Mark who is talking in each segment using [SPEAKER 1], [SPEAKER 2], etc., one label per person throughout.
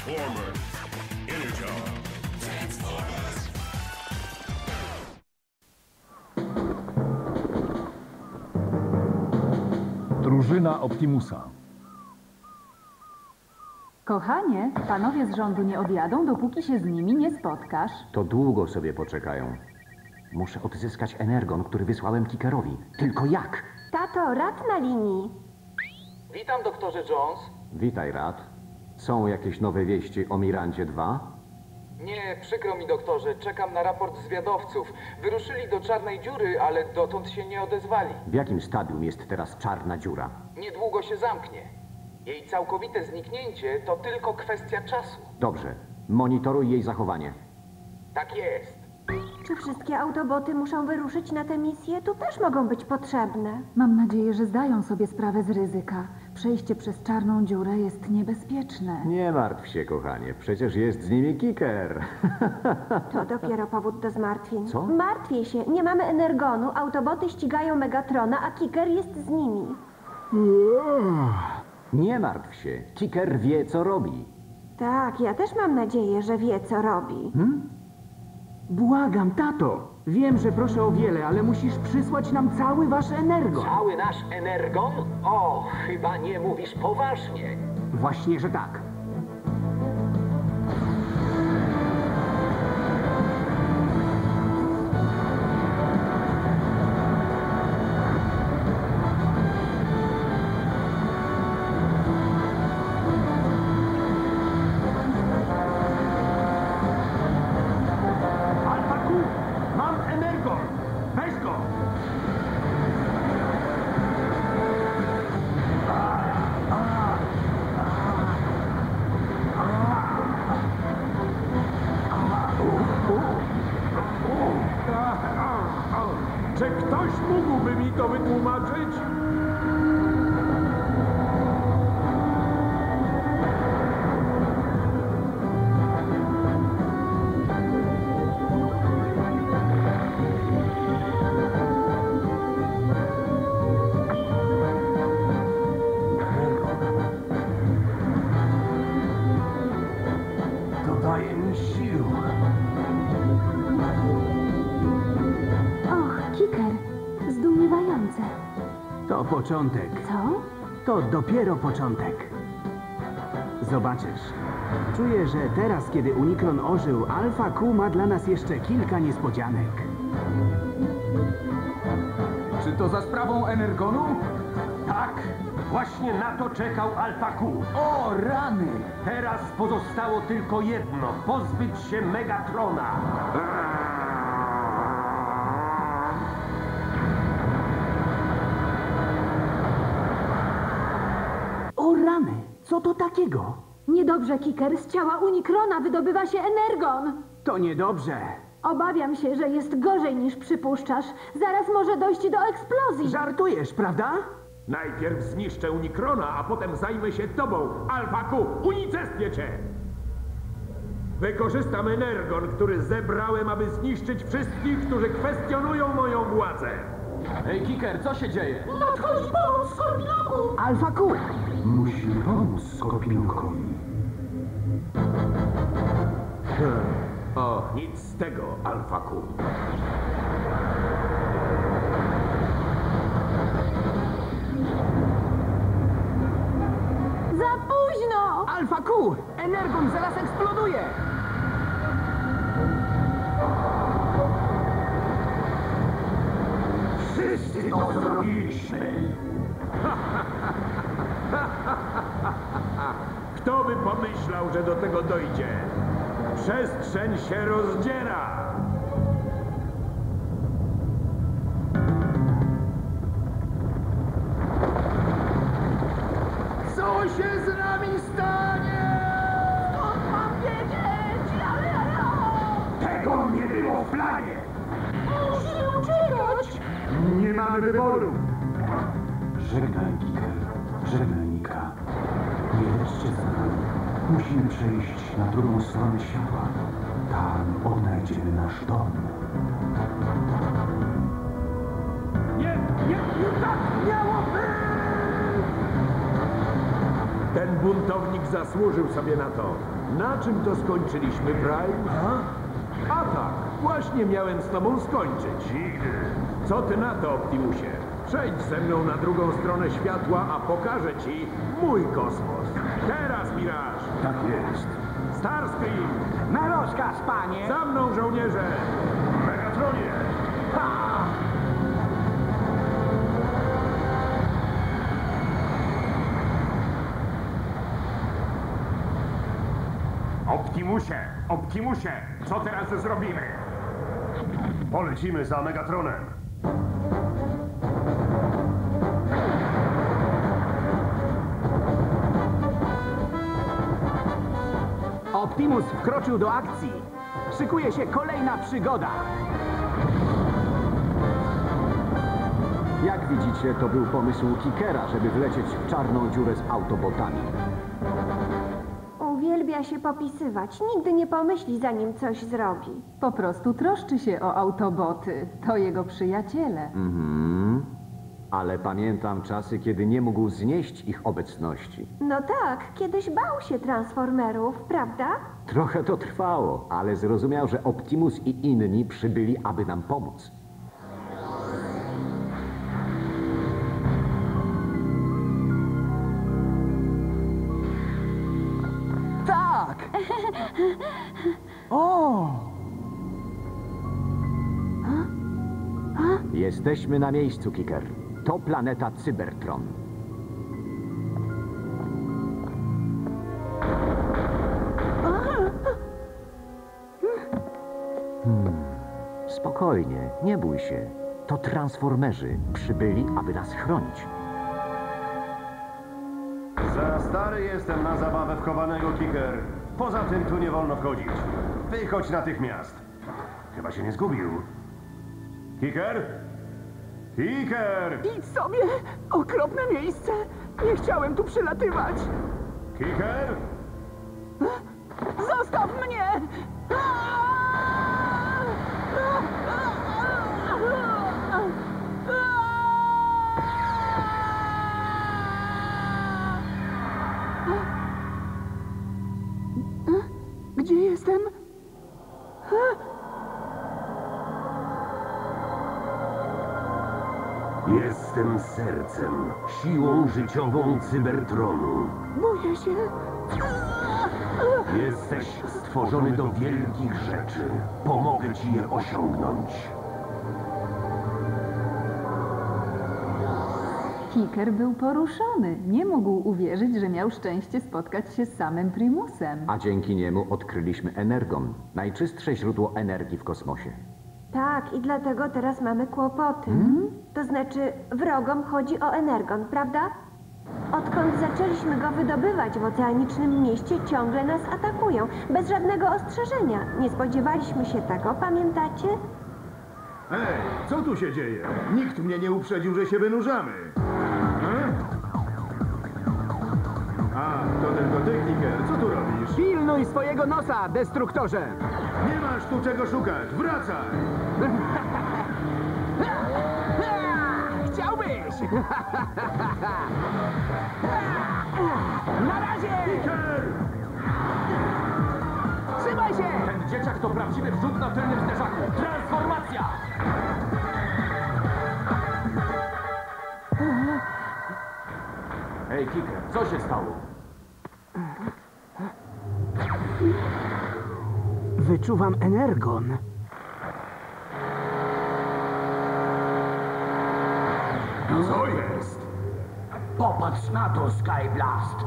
[SPEAKER 1] Transformers, Energon. Transformers.
[SPEAKER 2] Drużyna Optimusa.
[SPEAKER 3] Kochanie, panowie z rządu nie odjadą, dopóki się z nimi nie spotkasz.
[SPEAKER 4] To długo sobie poczekają. Muszę odzyskać Energon, który wysłałem Kikerowi. Tylko jak?
[SPEAKER 5] Tato, Rad na linii.
[SPEAKER 6] Witam, doktorze Jones.
[SPEAKER 4] Witaj, Rad. Są jakieś nowe wieści o Mirandzie 2?
[SPEAKER 6] Nie, przykro mi, doktorze. Czekam na raport zwiadowców. Wyruszyli do czarnej dziury, ale dotąd się nie odezwali.
[SPEAKER 4] W jakim stadium jest teraz czarna dziura?
[SPEAKER 6] Niedługo się zamknie. Jej całkowite zniknięcie to tylko kwestia czasu.
[SPEAKER 4] Dobrze. Monitoruj jej zachowanie.
[SPEAKER 6] Tak jest.
[SPEAKER 5] Czy wszystkie autoboty muszą wyruszyć na tę misję? Tu też mogą być potrzebne.
[SPEAKER 3] Mam nadzieję, że zdają sobie sprawę z ryzyka. Przejście przez czarną dziurę jest niebezpieczne.
[SPEAKER 4] Nie martw się, kochanie. Przecież jest z nimi Kiker.
[SPEAKER 5] To dopiero powód do zmartwień.
[SPEAKER 4] Co?
[SPEAKER 5] Martwię się. Nie mamy Energonu, autoboty ścigają Megatrona, a Kiker jest z nimi.
[SPEAKER 4] Nie martw się. Kiker wie, co robi.
[SPEAKER 5] Tak, ja też mam nadzieję, że wie, co robi.
[SPEAKER 7] Błagam, tato. Wiem, że proszę o wiele, ale musisz przysłać nam cały wasz Energon.
[SPEAKER 6] Cały nasz Energon? O, chyba nie mówisz poważnie.
[SPEAKER 7] Właśnie, że tak.
[SPEAKER 8] Czy ktoś mógłby mi to wytłumaczyć?
[SPEAKER 7] To daje mi sił.
[SPEAKER 3] Och, Kiker, zdumiewające.
[SPEAKER 7] To początek.
[SPEAKER 3] Co?
[SPEAKER 7] To dopiero początek. Zobaczysz. Czuję, że teraz, kiedy Unicron ożył, Alpha Q ma dla nas jeszcze kilka niespodzianek.
[SPEAKER 8] Czy to za sprawą Energonu? Tak, właśnie na to czekał Alpha Q. O, rany! Teraz pozostało tylko jedno, pozbyć się Megatrona.
[SPEAKER 7] O rany! Co to takiego?
[SPEAKER 3] Niedobrze, Kiker. Z ciała Unicrona wydobywa się Energon.
[SPEAKER 7] To niedobrze.
[SPEAKER 3] Obawiam się, że jest gorzej niż przypuszczasz. Zaraz może dojść do eksplozji.
[SPEAKER 7] Żartujesz, prawda?
[SPEAKER 8] Najpierw zniszczę Unicrona, a potem zajmę się tobą, Alpha Q. Unicestwię cię! Wykorzystam Energon, który zebrałem, aby zniszczyć wszystkich, którzy kwestionują moją władzę.
[SPEAKER 6] Ej, Kiker, co się dzieje?
[SPEAKER 5] Nadchodzi pomoc Skorpionku!
[SPEAKER 7] Alpha Q!
[SPEAKER 9] Musimy pomóc Skorpionkowi.
[SPEAKER 8] O, nic z tego, Alpha Q.
[SPEAKER 3] Za późno!
[SPEAKER 7] Alpha Q! Energon zaraz eksploduje!
[SPEAKER 9] Wszyscy to zrobiliśmy.
[SPEAKER 8] Kto by pomyślał, że do tego dojdzie? Przestrzeń się rozdziera.
[SPEAKER 7] Co się z nami stanie?
[SPEAKER 5] Skąd mam wiedzieć?
[SPEAKER 9] Tego nie było w planie.
[SPEAKER 5] Musimy uciekać!
[SPEAKER 9] Nie mamy wyboru. Żegnaj, Kiker. Żegnaj, Nika. Nie lećcie za nami. Musimy przejść na drugą stronę światła. Tam odnajdziemy nasz dom.
[SPEAKER 8] Nie tak miało być! Ten buntownik zasłużył sobie na to.
[SPEAKER 10] Na czym to skończyliśmy, Prime? A tak, właśnie miałem z tobą skończyć.
[SPEAKER 9] Nigdy.
[SPEAKER 10] Co ty na to, Optimusie? Przejdź ze mną na drugą stronę światła, a pokażę ci mój kosmos. Teraz, Miraż!
[SPEAKER 9] Tak jest.
[SPEAKER 10] Starscream!
[SPEAKER 7] Na rozkaz, panie!
[SPEAKER 10] Za mną, żołnierze!
[SPEAKER 9] Megatronie! Optimusie! Optimusie! Co teraz zrobimy? Polecimy za Megatronem.
[SPEAKER 7] Optimus wkroczył do akcji. Szykuje się kolejna przygoda.
[SPEAKER 4] Jak widzicie, to był pomysł Kickera, żeby wlecieć w czarną dziurę z autobotami.
[SPEAKER 5] Uwielbia się popisywać. Nigdy nie pomyśli, zanim coś zrobi.
[SPEAKER 3] Po prostu troszczy się o autoboty. To jego przyjaciele.
[SPEAKER 4] Ale pamiętam czasy, kiedy nie mógł znieść ich obecności.
[SPEAKER 5] No tak, kiedyś bał się transformerów, prawda?
[SPEAKER 4] Trochę to trwało, ale zrozumiał, że Optimus i inni przybyli, aby nam pomóc.
[SPEAKER 7] Tak! O!
[SPEAKER 4] Jesteśmy na miejscu, Kicker. To planeta Cybertron. Spokojnie, nie bój się. To transformerzy przybyli, aby nas chronić.
[SPEAKER 8] Za stary jestem na zabawę w chowanego, Kicker. Poza tym tu nie wolno wchodzić. Wychodź natychmiast. Chyba się nie zgubił. Kicker? Kicker!
[SPEAKER 7] Idź sobie! Okropne miejsce! Nie chciałem tu przylatywać!
[SPEAKER 8] Kicker?
[SPEAKER 7] Zostaw mnie! Gdzie jestem?
[SPEAKER 8] Jestem sercem, siłą życiową Cybertronu.
[SPEAKER 7] Boję się.
[SPEAKER 8] Jesteś stworzony do wielkich rzeczy. Pomogę ci je osiągnąć.
[SPEAKER 3] Kicker był poruszony. Nie mógł uwierzyć, że miał szczęście spotkać się z samym Primusem.
[SPEAKER 4] A dzięki niemu odkryliśmy Energon. Najczystsze źródło energii w kosmosie.
[SPEAKER 5] Tak, i dlatego teraz mamy kłopoty. To znaczy, wrogom chodzi o Energon, prawda? Odkąd zaczęliśmy go wydobywać w oceanicznym mieście, ciągle nas atakują. Bez żadnego ostrzeżenia. Nie spodziewaliśmy się tego, pamiętacie?
[SPEAKER 10] Hej, co tu się dzieje? Nikt mnie nie uprzedził, że się wynurzamy. A, to tylko ty, Kicker. Co tu robisz?
[SPEAKER 7] Pilnuj swojego nosa, destruktorze!
[SPEAKER 10] Nie masz tu czego szukać. Wracaj!
[SPEAKER 7] Chciałbyś! Na razie!
[SPEAKER 10] Kicker!
[SPEAKER 7] Trzymaj się!
[SPEAKER 6] Ten dzieciak to prawdziwy wrzut na tylnym zderzaku. Transformacja! Ej, Kicker, co się stało?
[SPEAKER 7] Wyczuwam Energon.
[SPEAKER 10] Co jest?
[SPEAKER 7] Popatrz na to, Skyblast!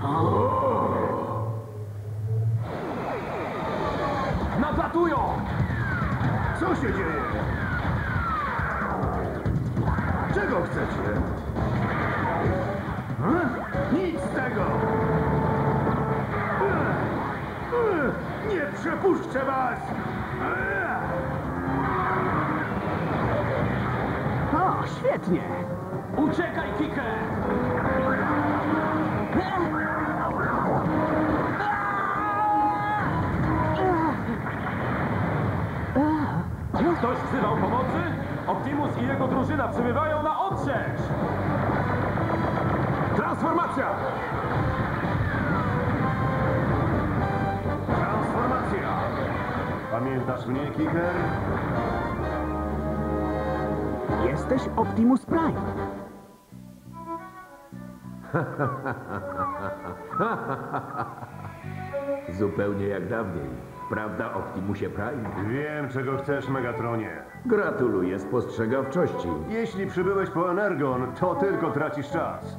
[SPEAKER 6] Nadlatują!
[SPEAKER 10] Co się dzieje? Czego chcecie? Nic z tego! Nie przepuszczę was!
[SPEAKER 7] O, świetnie!
[SPEAKER 6] Uciekaj, Kicker! Ktoś wzywał pomocy? Optimus i jego drużyna przybywają na odsiecz!
[SPEAKER 10] Transformacja!
[SPEAKER 9] Pamiętasz mnie, Kicker?
[SPEAKER 7] Jesteś Optimus Prime.
[SPEAKER 10] Zupełnie jak dawniej. Prawda, Optimusie Prime?
[SPEAKER 9] Wiem, czego chcesz, Megatronie.
[SPEAKER 10] Gratuluję spostrzegawczości.
[SPEAKER 9] Jeśli przybyłeś po Energon, to tylko tracisz czas.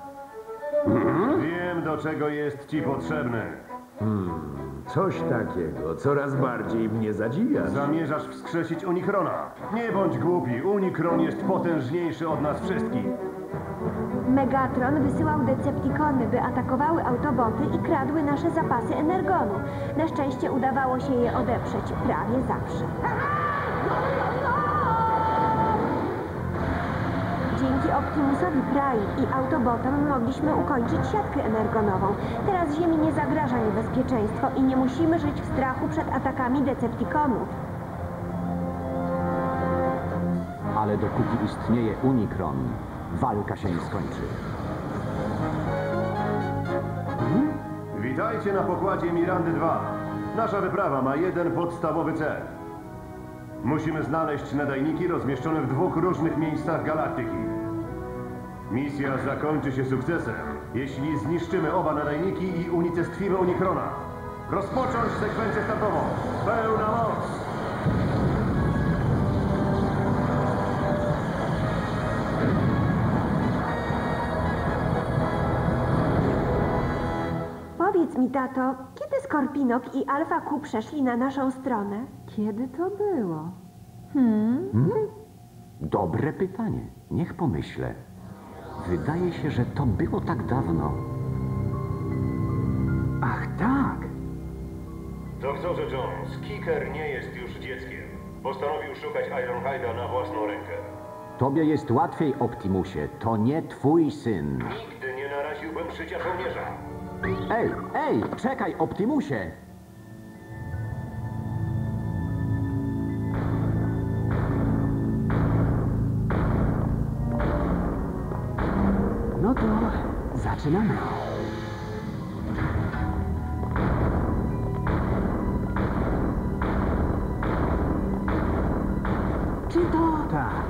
[SPEAKER 9] Wiem, do czego jest ci potrzebny.
[SPEAKER 10] Coś takiego. Coraz bardziej mnie zadziwiasz.
[SPEAKER 9] Zamierzasz wskrzesić Unikrona. Nie bądź głupi, Unikron jest potężniejszy od nas wszystkich.
[SPEAKER 5] Megatron wysyłał Decepticony, by atakowały Autoboty i kradły nasze zapasy Energonu. Na szczęście udawało się je odeprzeć prawie zawsze. Dzięki Optimusowi Prime i Autobotom mogliśmy ukończyć siatkę energonową. Teraz Ziemi nie zagraża niebezpieczeństwo i nie musimy żyć w strachu przed atakami Decepticonów.
[SPEAKER 4] Ale dopóki istnieje Unikron, walka się nie skończy.
[SPEAKER 9] Witajcie na pokładzie Mirandy 2. Nasza wyprawa ma jeden podstawowy cel. Musimy znaleźć nadajniki rozmieszczone w 2 różnych miejscach galaktyki. Misja zakończy się sukcesem, jeśli zniszczymy oba nadajniki i unicestwimy Unikrona. Rozpocząć sekwencję startową. Pełna moc!
[SPEAKER 5] Powiedz mi, tato, kiedy Skorpinok i Alfa Q przeszli na naszą stronę?
[SPEAKER 3] Kiedy to było?
[SPEAKER 4] Dobre pytanie. Niech pomyślę. Wydaje się, że to było tak dawno.
[SPEAKER 7] Ach tak.
[SPEAKER 9] Doktorze Jones, Kicker nie jest już dzieckiem. Postanowił szukać Ironhide'a na własną rękę.
[SPEAKER 4] Tobie jest łatwiej, Optimusie. To nie twój syn.
[SPEAKER 9] Nigdy nie naraziłbym życia żołnierza.
[SPEAKER 4] Ej, czekaj, Optimusie!
[SPEAKER 7] No to zaczynamy. Czy to tak?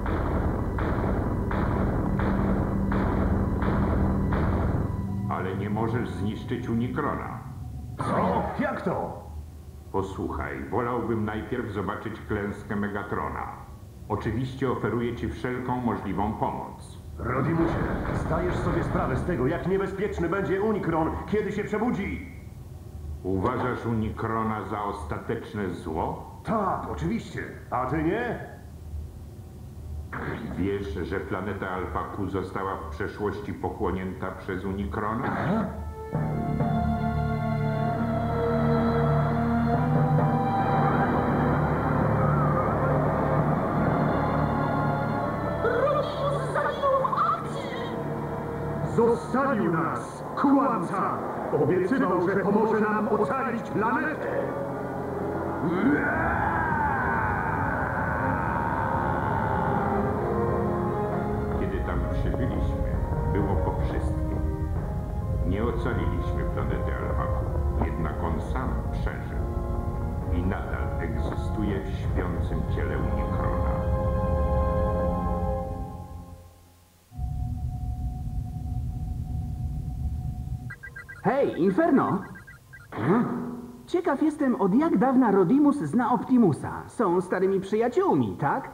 [SPEAKER 11] Ale nie możesz zniszczyć Unikrona.
[SPEAKER 9] Co? Jak to?
[SPEAKER 11] Posłuchaj, wolałbym najpierw zobaczyć klęskę Megatrona. Oczywiście oferuję ci wszelką możliwą pomoc.
[SPEAKER 9] Rodimusie, zdajesz sobie sprawę z tego, jak niebezpieczny będzie Unikron, kiedy się przebudzi?
[SPEAKER 11] Uważasz Unikrona za ostateczne zło?
[SPEAKER 9] Tak, oczywiście. A ty nie?
[SPEAKER 11] Wiesz, że planeta Alpha Q została w przeszłości pochłonięta przez Unikrona?
[SPEAKER 10] Zostawił nas, kłamca! Obiecywał, że pomoże nam ocalić planetę!
[SPEAKER 11] Kiedy tam przybyliśmy, było po wszystkim. Nie ocaliliśmy planety Alpha Q, jednak on sam przeżył. I nadal egzystuje w śpiącym ciele Unikrona.
[SPEAKER 7] Hej, Inferno! Ciekaw jestem, od jak dawna Rodimus zna Optimusa. Są starymi przyjaciółmi, tak?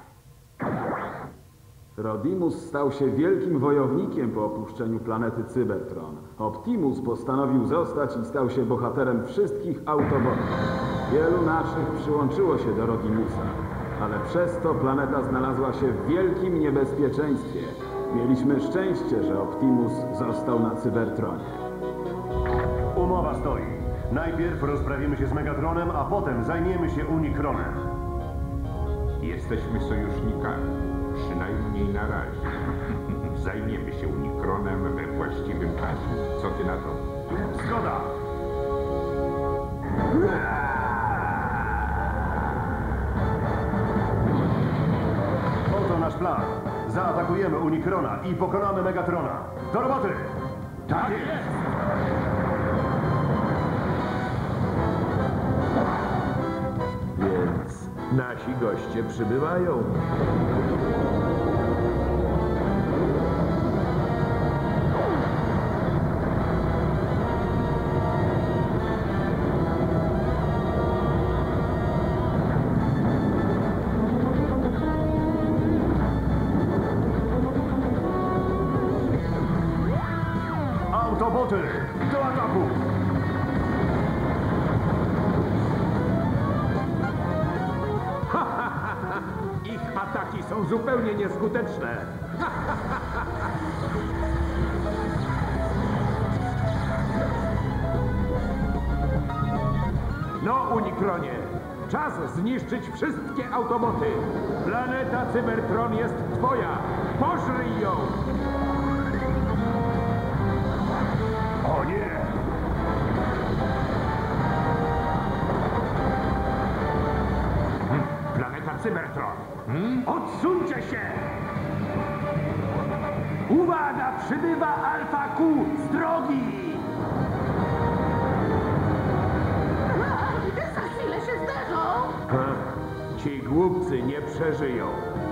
[SPEAKER 12] Rodimus stał się wielkim wojownikiem po opuszczeniu planety Cybertron. Optimus postanowił zostać i stał się bohaterem wszystkich Autobotów. Wielu naszych przyłączyło się do Rodimusa, ale przez to planeta znalazła się w wielkim niebezpieczeństwie. Mieliśmy szczęście, że Optimus został na Cybertronie.
[SPEAKER 9] Umowa stoi. Najpierw rozprawimy się z Megatronem, a potem zajmiemy się Unikronem.
[SPEAKER 11] Jesteśmy sojusznikami, przynajmniej na razie. Zajmiemy się Unikronem we właściwym czasie. Co ty na to?
[SPEAKER 9] Zgoda! Oto nasz plan. Zaatakujemy Unikrona i pokonamy Megatrona. Do roboty! Tak jest!
[SPEAKER 10] Nasi goście przybywają.
[SPEAKER 9] Autoboty, do ataku!
[SPEAKER 10] Ich ataki są zupełnie nieskuteczne. No, Unikronie, czas zniszczyć wszystkie autoboty. Planeta Cybertron jest twoja. Pożryj ją!
[SPEAKER 9] O nie!
[SPEAKER 8] Planeta Cybertron. Odsuńcie się! Uwaga! Przybywa Alfa Q z drogi!
[SPEAKER 3] Za chwilę się zderzą!
[SPEAKER 10] Ci głupcy nie przeżyją.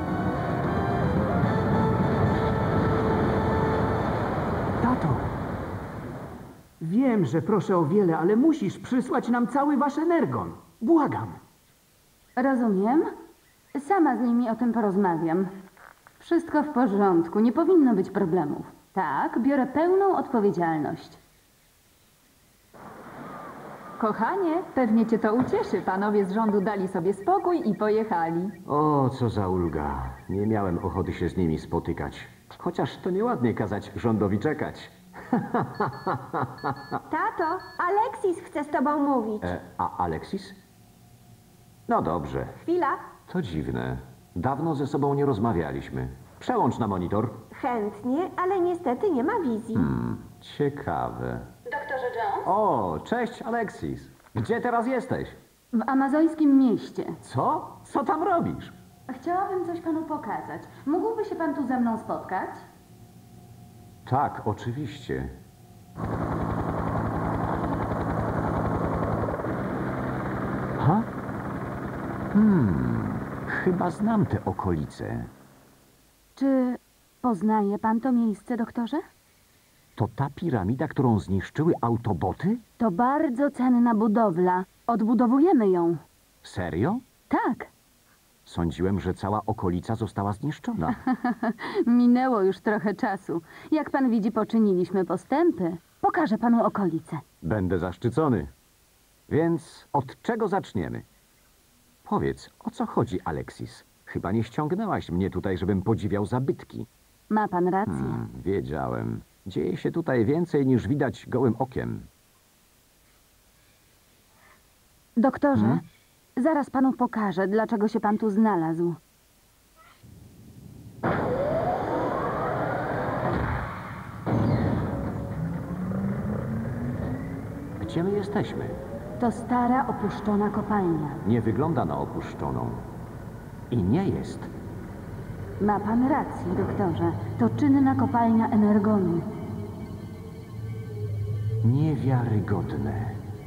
[SPEAKER 7] Tato! Wiem, że proszę o wiele, ale musisz przysłać nam cały wasz energon. Błagam.
[SPEAKER 3] Rozumiem. Sama z nimi o tym porozmawiam. Wszystko w porządku, nie powinno być problemów. Tak, biorę pełną odpowiedzialność. Kochanie, pewnie cię to ucieszy. Panowie z rządu dali sobie spokój i pojechali.
[SPEAKER 4] O, co za ulga. Nie miałem ochoty się z nimi spotykać. Chociaż to nieładnie kazać rządowi czekać.
[SPEAKER 5] Tato, Alexis chce z tobą mówić.
[SPEAKER 4] A Alexis? No dobrze.
[SPEAKER 5] Chwila.
[SPEAKER 4] To dziwne. Dawno ze sobą nie rozmawialiśmy. Przełącz na monitor.
[SPEAKER 5] Chętnie, ale niestety nie ma wizji.
[SPEAKER 4] Ciekawe.
[SPEAKER 3] Doktorze Jones?
[SPEAKER 4] O, cześć Alexis. Gdzie teraz jesteś?
[SPEAKER 3] W amazońskim mieście.
[SPEAKER 4] Co? Co tam robisz?
[SPEAKER 3] Chciałabym coś panu pokazać. Mógłby się pan tu ze mną spotkać?
[SPEAKER 4] Tak, oczywiście. Ha? Chyba znam te okolice.
[SPEAKER 3] Czy poznaje pan to miejsce, doktorze?
[SPEAKER 4] To ta piramida, którą zniszczyły autoboty?
[SPEAKER 3] To bardzo cenna budowla. Odbudowujemy ją.
[SPEAKER 4] Serio?
[SPEAKER 3] Tak.
[SPEAKER 4] Sądziłem, że cała okolica została zniszczona.
[SPEAKER 3] Minęło już trochę czasu. Jak pan widzi, poczyniliśmy postępy. Pokażę panu okolice.
[SPEAKER 4] Będę zaszczycony. Więc od czego zaczniemy? Powiedz, o co chodzi, Alexis? Chyba nie ściągnęłaś mnie tutaj, żebym podziwiał zabytki.
[SPEAKER 3] Ma pan rację.
[SPEAKER 4] Wiedziałem. Dzieje się tutaj więcej niż widać gołym okiem.
[SPEAKER 3] Doktorze, zaraz panu pokażę, dlaczego się pan tu znalazł.
[SPEAKER 4] Gdzie my jesteśmy?
[SPEAKER 3] To stara, opuszczona kopalnia.
[SPEAKER 4] Nie wygląda na opuszczoną. I nie jest.
[SPEAKER 3] Ma pan rację, doktorze. To czynna kopalnia energonu.
[SPEAKER 4] Niewiarygodne.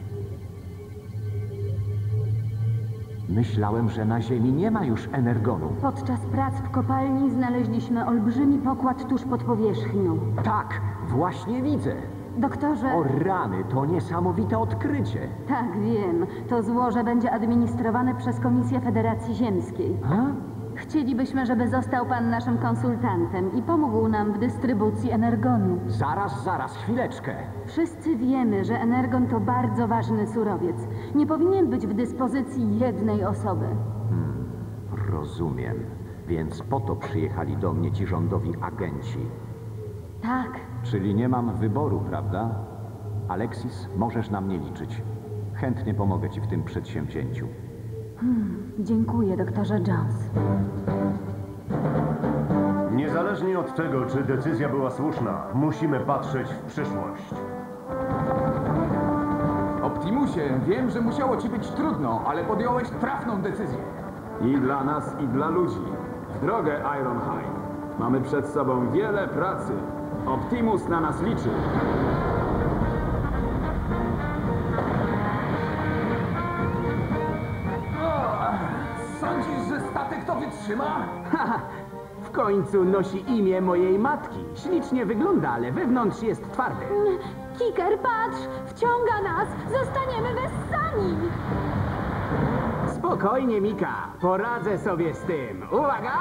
[SPEAKER 4] Myślałem, że na Ziemi nie ma już energonu.
[SPEAKER 3] Podczas prac w kopalni znaleźliśmy olbrzymi pokład tuż pod powierzchnią.
[SPEAKER 4] Tak, właśnie widzę.
[SPEAKER 3] Doktorze...
[SPEAKER 4] O rany, to niesamowite odkrycie.
[SPEAKER 3] Tak, wiem. To złoże będzie administrowane przez Komisję Federacji Ziemskiej. Chcielibyśmy, żeby został pan naszym konsultantem i pomógł nam w dystrybucji energonu.
[SPEAKER 4] Zaraz, chwileczkę.
[SPEAKER 3] Wszyscy wiemy, że energon to bardzo ważny surowiec. Nie powinien być w dyspozycji jednej osoby.
[SPEAKER 4] Rozumiem. Więc po to przyjechali do mnie ci rządowi agenci.
[SPEAKER 3] Tak.
[SPEAKER 4] Czyli nie mam wyboru, prawda? Alexis, możesz na mnie liczyć. Chętnie pomogę ci w tym przedsięwzięciu.
[SPEAKER 3] Dziękuję, doktorze Jones.
[SPEAKER 9] Niezależnie od tego, czy decyzja była słuszna, musimy patrzeć w przyszłość.
[SPEAKER 6] Optimusie, wiem, że musiało ci być trudno, ale podjąłeś trafną decyzję.
[SPEAKER 12] I dla nas, i dla ludzi. W drogę, Ironhide. Mamy przed sobą wiele pracy. Optimus na nas liczy.
[SPEAKER 10] wytrzyma?
[SPEAKER 7] Haha, w końcu nosi imię mojej matki. Ślicznie wygląda, ale wewnątrz jest twardy.
[SPEAKER 3] Kicker, patrz! Wciąga nas! Zostaniemy wessani!
[SPEAKER 7] Spokojnie, Mika. Poradzę sobie z tym. Uwaga!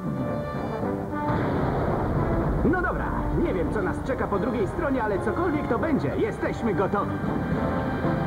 [SPEAKER 7] No dobra, nie wiem, co nas czeka po drugiej stronie, ale cokolwiek to będzie, jesteśmy gotowi.